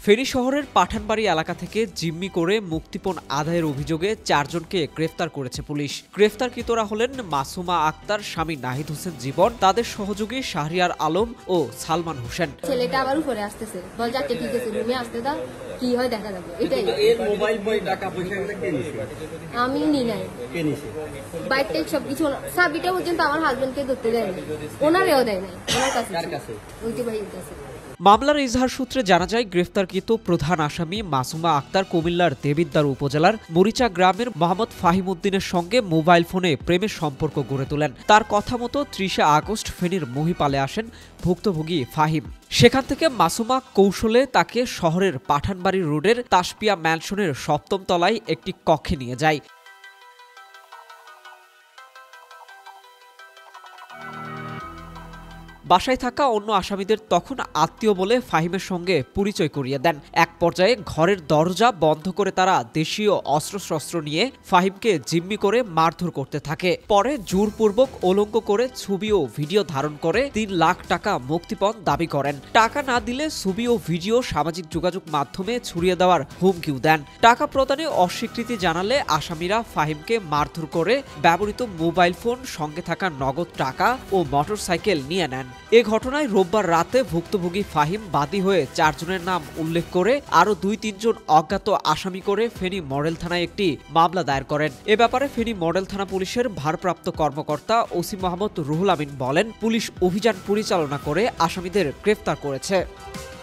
ফেনী শহরের পাঠানবাড়ি এলাকা থেকে জিম্মি করে মুক্তিপণ আদায়ের অভিযোগে 4 জনকে গ্রেফতার করেছে পুলিশ। গ্রেফতারকৃতরা হলেন মাসুমা আক্তার, স্বামী নাহিদ হোসেন জীবন, তাদের সহযোগী শাহরিয়ার আলম ও সালমান হোসেন। ছেলেটা আবার উপরে আসতেছে, বল যাচ্ছে ঠিক আছে, রুমে আসতে দাও, কি হয় দেখা যাবে। এটাই এর মোবাইল বই টাকা পয়সা কে নিছে? আমি নি নাই, কে নিছে? বাইকটা সবকিছু সাবিটা পর্যন্ত আমার হাজবেন্ডকে ধরতে দেয় না, ওনারেও দেয় নাই, ওনার কাছে। কার কাছে? ওইতে ভাইয়ের কাছে। মামলার ইজহার সূত্রে জানা যায়, গ্রেফতারকৃত প্রধান আসামি মাসুমা আক্তার কুমিল্লার দেবিদ্বার উপজেলার মরিচা গ্রামের মোহাম্মদ ফাহিম উদ্দিনের সঙ্গে মোবাইল ফোনে প্রেমের সম্পর্ক গড়ে তোলেন। তার কথা মতো 30 আগস্ট ফেনীর মহিপালে আসেন ভুক্তভোগী ফাহিম। সেখান থেকে মাসুমা কৌশলে তাকে শহরের পাঠানবাড়ি রোডের তাসপিয়া ম্যানশনের 7ম তলায় একটি কক্ষে নিয়ে যায়। বাসায় থাকা অন্য আসামিদের তখন আত্মীয় বলে ফাহিমের সঙ্গে পরিচয় করিয়ে দেন। এক পর্যায়ে ঘরের দরজা বন্ধ করে তারা দেশীয় অস্ত্রশস্ত্র নিয়ে ফাহিমকে জিম্মি করে মারধর করতে থাকে। পরে জোরপূর্বক উলঙ্গ করে ছবি ও ভিডিও ধারণ করে 3 লাখ টাকা মুক্তিপণ দাবি করেন। টাকা না দিলে ছবি ও ভিডিও সামাজিক যোগাযোগ মাধ্যমে ছড়িয়ে দেওয়ার হুমকিও দেন। টাকা প্রদানে অস্বীকৃতি জানালে আসামিরা ফাহিমকে মারধর করে ব্যবহৃত মোবাইল ফোন, সঙ্গে থাকা নগদ টাকা ও মোটরসাইকেল নিয়ে নেন। এ ঘটনায় রোববার রাতে ভুক্তভোগী ফাহিম বাদী হয়ে 4 জনের নাম উল্লেখ করে আরও 2-3 জন অজ্ঞাত আসামি করে ফেনী মডেল থানায় একটি মামলা দায়ের করেন। এ ব্যাপারে ফেনী মডেল থানা পুলিশের ভারপ্রাপ্ত কর্মকর্তা ওসি মোহাম্মদ রুহুল আমিন বলেন, পুলিশ অভিযান পরিচালনা করে আসামিদের গ্রেফতার করেছে।